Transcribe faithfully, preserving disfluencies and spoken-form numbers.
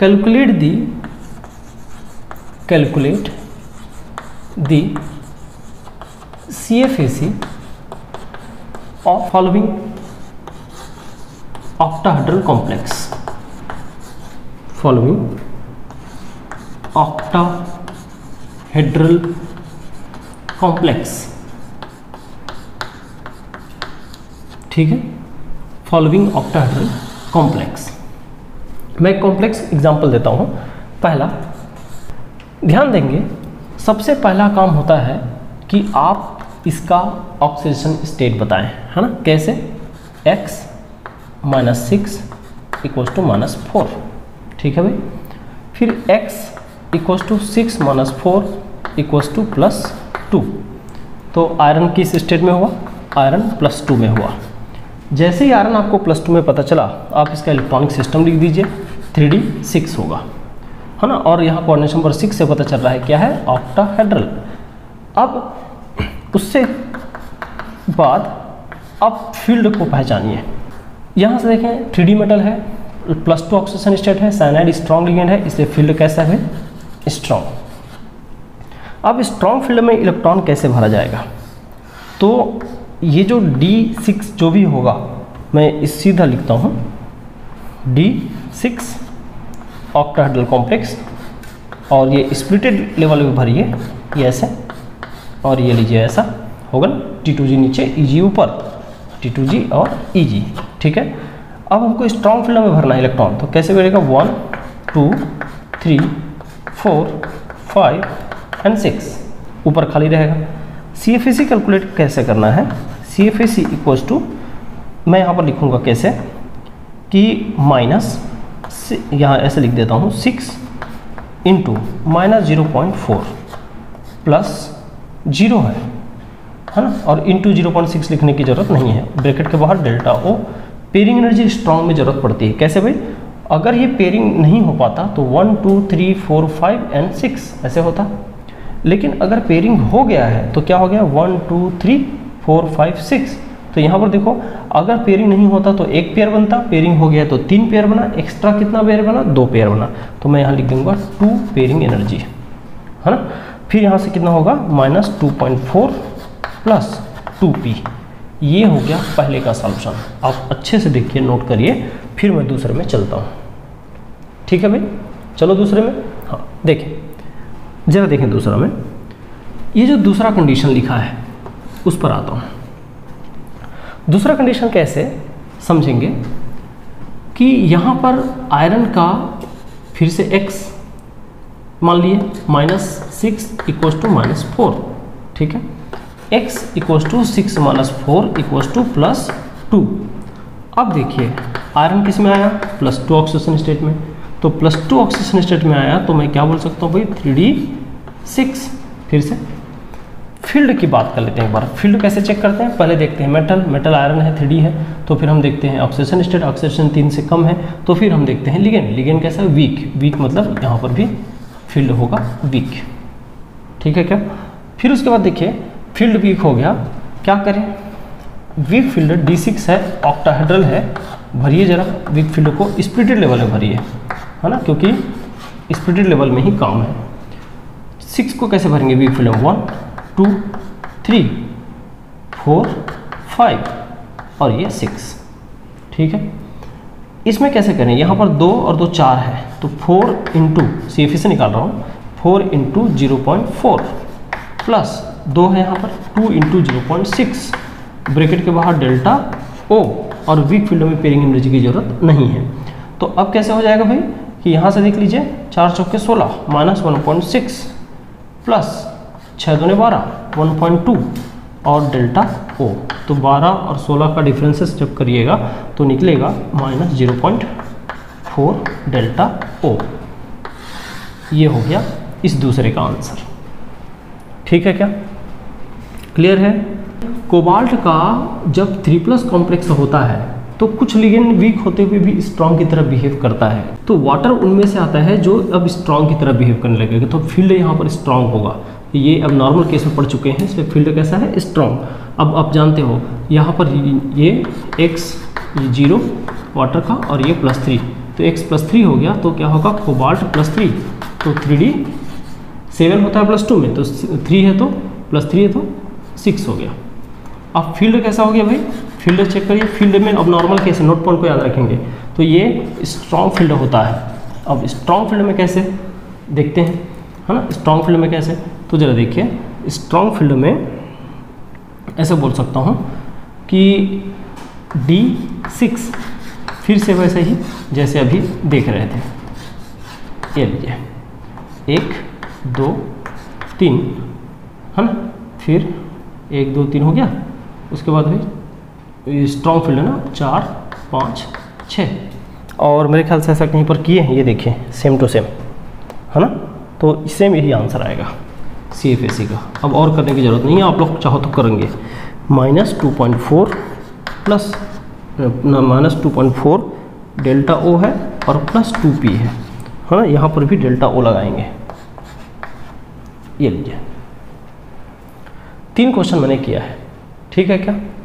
Calculate the calculate the C F A C of following octahedral complex following octahedral complex. ठीक है, following octahedral complex. मैं एक complex example देता हूं। पहला, ध्यान देंगे, सबसे पहला काम होता है कि आप इसका ऑक्सीडेशन स्टेट बताएं, है ना। कैसे? x minus six equals to minus four. ठीक है भाई। फिर x equals to six minus four equals to plus two. तो आयरन किस स्टेट में हुआ? आयरन प्लस टू में हुआ। जैसे ही आयरन आपको प्लस टू में पता चला, आप इसका इलेक्ट्रॉनिक सिस्टम लिख दीजिए, थ्री डी सिक्स होगा, है ना। और यहाँ कोऑर्डिनेशन नंबर सिक्स से पता चल रहा है क्या है? ऑक्टाहेड्रल। अब उससे बाद आप फील्ड को पहचानिए। यहाँ से देखें, थ्री डी मेटल है, प्लस टू ऑक्सीडेशन स्टेट है, साइनाइड स्ट्रॉन्ग लिगेंड है, इसलिए फील्ड कैसा है? स्ट्रॉन्ग। अब स्ट्रॉन्ग फील्ड में इलेक्ट्रॉन कैसे भरा जाएगा? तो ये जो डी सिक्स जो भी होगा, मैं इस सीधा लिखता हूँ, डी सिक्स ऑक्टाहेड्रल कॉम्प्लेक्स, और ये स्प्लिटेड लेवल में भरिए, ये ऐसे, और ये लीजिए ऐसा होगा ना, टी टू जी नीचे, ई जी ऊपर, टी टू जी और ई जी। ठीक है। अब हमको स्ट्रॉन्ग फील्ड में भरना है इलेक्ट्रॉन, तो कैसे भरेगा? One two three four five and six, ऊपर खाली रहेगा। सी एफ ए सी कैलकुलेट कैसे करना है? C F A C equals to, मैं यहाँ पर लिखूँगा कैसे कि माइनस, यहाँ ऐसे लिख देता हूँ, six into minus zero point four plus zero है है ना, और इंटू जीरो पॉइंट सिक्स लिखने की जरूरत नहीं है, ब्रैकेट के बाहर delta O. Pairing energy strong में जरूरत पड़ती है। कैसे भाई? अगर ये पेयरिंग नहीं हो पाता तो one two three four five and six ऐसे होता, लेकिन अगर पेयरिंग हो गया है तो क्या हो गया? One two three four five six. तो यहाँ पर देखो, अगर पेयरिंग नहीं होता तो एक पेयर बनता, पेयरिंग हो गया तो तीन पेयर बना, एक्स्ट्रा कितना पेयर बना? दो पेयर बना। तो मैं यहाँ लिख दूंगा टू पेयरिंग एनर्जी, है ना। फिर यहाँ से कितना होगा? Minus two point four plus two P. ये हो गया पहले का सॉल्यूशन। आप अच्छे से देखिए, नोट करिए, फिर मैं दूसरे में चलता हूँ। ठीक है भाई, चलो दूसरे में। हाँ देखें, जरा देखें दूसरा में, ये जो दूसरा कंडीशन लिखा है उस पर आता हूँ। दूसरा कंडीशन कैसे समझेंगे कि यहाँ पर आयरन का फिर से x मान लिए minus six equals to minus four. ठीक है, x equals to six minus four equals to plus two. अब देखिए आयरन किस में आया? प्लस टू ऑक्सीडेशन स्टेट में। तो प्लस टू ऑक्सीडेशन स्टेट में आया तो मैं क्या बोल सकता हूँ भाई? Three D six. फिर से फील्ड की बात कर लेते हैं एक बार। फील्ड कैसे चेक करते हैं? पहले देखते हैं मेटल, मेटल आयरन है, थ्री डी है, तो फिर हम देखते हैं ऑक्सीडेशन स्टेट, ऑक्सीडेशन तीन से कम है, तो फिर हम देखते हैं लिगेंड, लिगेंड कैसा है? वीक, वीक मतलब यहाँ पर भी फील्ड होगा वीक। ठीक है क्या? फिर उसके बाद देखिए फील्ड वीक हो गया, क्या करें? वीक फील्ड डी सिक्स है, ऑक्टाहेड्रल है, भरिए जरा वीक फील्ड को, स्प्लिटेड लेवल में भरिए, है ना, क्योंकि स्प्लिटेड लेवल में ही काम है। सिक्स को कैसे भरेंगे वीक फील्ड में? One two three four five और ये सिक्स। ठीक है, इसमें कैसे करें? यहाँ पर दो और दो चार है, तो फोर इंटू सी एफ से निकाल रहा हूँ, four into zero point four plus दो है यहाँ पर two into zero point six, bracket के बाहर डेल्टा ओ, और वीक फील्ड में पेयरिंग एनर्जी की जरूरत नहीं है। तो अब कैसे हो जाएगा भाई कि यहाँ से देख लीजिए, चार चौके सोलह minus one point six plus छः दूने बारह वन पॉइंट टू और डेल्टा ओ। तो बारह और सोलह का डिफरेंसेस जब करिएगा तो निकलेगा minus zero point four delta O. ये हो गया इस दूसरे का आंसर। ठीक है क्या? क्लियर है? कोबाल्ट का जब थ्री प्लस कॉम्प्लेक्स होता है तो कुछ लिगेंड वीक होते हुए भी स्ट्रॉन्ग की तरह बिहेव करता है, तो वाटर उनमें से आता है जो अब स्ट्रॉन्ग की तरह बिहेव करने लगेगा, तो फील्ड यहाँ पर स्ट्रॉन्ग होगा। ये अब नॉर्मल केस में पढ़ चुके हैं, इसमें फील्ड कैसा है? स्ट्रॉन्ग। अब आप जानते हो यहाँ पर ये एक्स जीरो वाटर का और ये प्लस थ्री, तो एक्स प्लस थ्री हो गया, तो क्या होगा कोबाल्ट प्लस थ्री, तो थ्री डी सेवन होता है प्लस टू में, तो थ्री है तो प्लस थ्री है तो सिक्स हो गया। अब फील्ड कैसा हो गया भाई, फील्ड चेक करिए, फील्ड में अब नॉर्मल केस है, नोट पॉइंट को याद रखेंगे, तो ये स्ट्रॉन्ग फील्ड होता है। अब स्ट्रॉन्ग फील्ड में कैसे देखते हैं, है ना, स्ट्रॉन्ग फील्ड में कैसे, तो जरा देखिए, स्ट्रॉन्ग फील्ड में ऐसे बोल सकता हूँ कि डी सिक्स, फिर से वैसे ही जैसे अभी देख रहे थे, ये लीजिए एक दो तीन, है ना, फिर एक दो तीन हो गया, उसके बाद भाई स्ट्रॉन्ग फील्ड है ना, चार पाँच छः, और मेरे ख्याल से ऐसा कहीं पर किए हैं, ये देखिए सेम टू सेम, है ना, तो सेम यही आंसर आएगा सी एफ ए सी का। अब और करने की ज़रूरत नहीं है, आप लोग चाहो तो करेंगे। Minus two point four plus minus two point four delta O है और प्लस टू पी है, है ना, यहाँ पर भी डेल्टा ओ लगाएंगे। ये लीजिए तीन क्वेश्चन मैंने किया है, ठीक है क्या।